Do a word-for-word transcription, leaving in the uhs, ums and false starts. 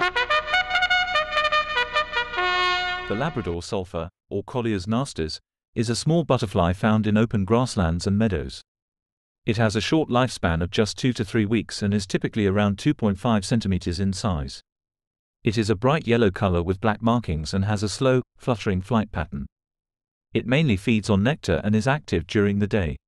The Labrador Sulphur, or Colias nastes, is a small butterfly found in open grasslands and meadows. It has a short lifespan of just two to three weeks and is typically around two point five centimeters in size. It is a bright yellow color with black markings and has a slow, fluttering flight pattern. It mainly feeds on nectar and is active during the day.